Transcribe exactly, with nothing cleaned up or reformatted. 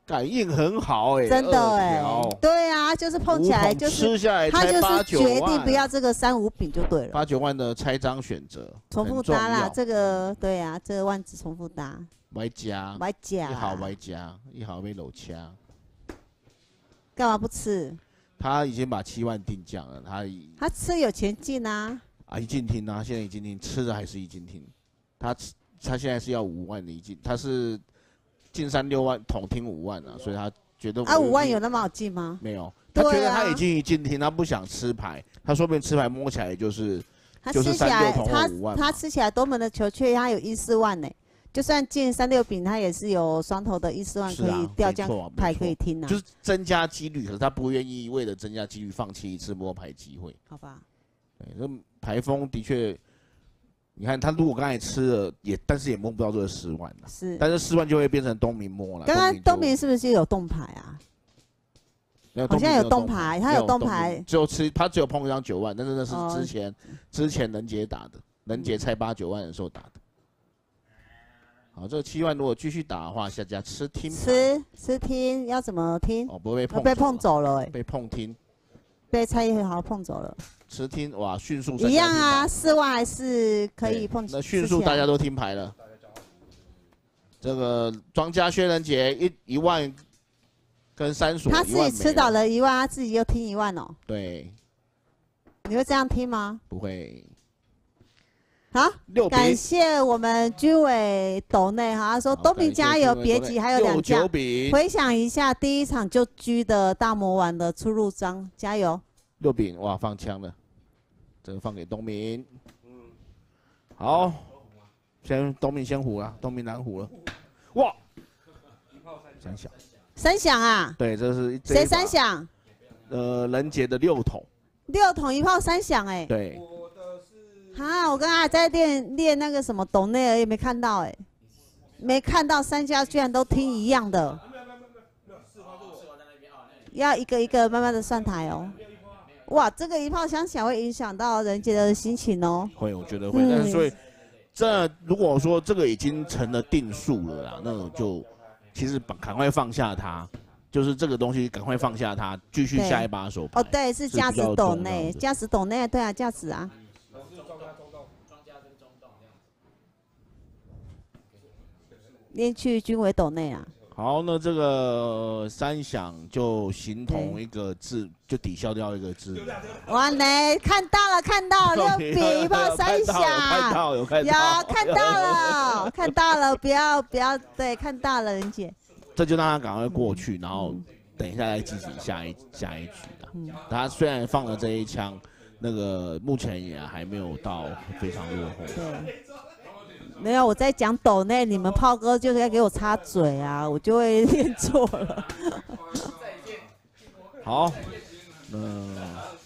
感应很好哎、欸， 真的哎、欸，对啊，就是碰起来就是吃下来他就是决定不要要这个三五饼就对了。 八九万的拆张选择， 重复搭啦，这个对啊，这个万字重复搭。 歪加， 歪加， 一毫歪加，一毫被搂掐。 干嘛不吃？ 他已经把七万定降了，他他吃有钱进啊。 啊，一进厅啊，现在一进厅吃的还是一进厅，他他现在是要五万的一进，他是进三六万，统听五万啊，所以他觉得啊五万有那么好进吗？ 没有，他觉得他已经一进厅，他不想吃牌，他说不定吃牌摸起来就是就是三六统或五万， 他吃起来多门的球却他有一四万呢、欸。就算进三六饼，他也是有双头的一四万可以掉将牌可以听啊， 就是增加几率，可是他不愿意为了增加几率放弃一次摸牌机会。 好吧， 对，这牌风的确，你看他如果刚才吃了也，但是也摸不到这个十万了， 是， 但是十万就会变成东明摸了。 刚刚东明是不是有动牌啊？好像有动牌，他有动牌， 只有吃他只有碰一张九万，但是那是之前、 哦、 之前能杰打的，能杰猜八九万的时候打的。好，这七万如果继续打的话，下家吃听吃吃听要怎么听？ 哦，不会被碰被碰走了哎、欸， 被碰听， 被蔡一豪碰走了。 吃听哇，迅速一样啊，四万还是可以碰。 那迅速大家都听牌了。这个庄家薛仁杰一一万跟三所， 他自己吃倒了一万，他自己又听一万哦。 对， 你会这样听吗？ 不会。 好，感谢我们军委斗内哈，他说东明加油，别急，还有两将。回想一下第一场就居的大魔丸的出入章，加油。 六饼哇，放枪了，这个放给东明。嗯，好，先东明先胡了，东明难胡了。哇，三响。 三响啊？ 对，这是谁三响？ 呃，仁杰的六筒。 六筒一炮三响哎。 对。 啊！我刚才在练练那个什么斗内而已，没看到哎、欸，没看到三家居然都听一样的，要一个一个慢慢的算台哦。哇，这个一炮响响会影响到人杰的心情哦。 会，我觉得会，嗯、但是所以这如果说这个已经成了定数了啦，那就其实赶快放下它，就是这个东西赶快放下它，继续下一把手牌。 哦，对，是价值斗内，价值斗内，对啊，价值啊。连去军委斗内啊。 好，那这个三响就形同一个字，就抵消掉一个字。 哇嘞，看到了，看到了，六比一炮三响， 看到有看到， 有看到了，看到了，不要不要，对，看到了，仁姐。 这就让他赶快过去，然后等一下再进行下一下一局的。嗯，他虽然放了这一枪，那个目前也还没有到非常落后。 对。没有，我在讲斗内，你们炮哥就是要给我插嘴啊，我就会练错了。 好，那。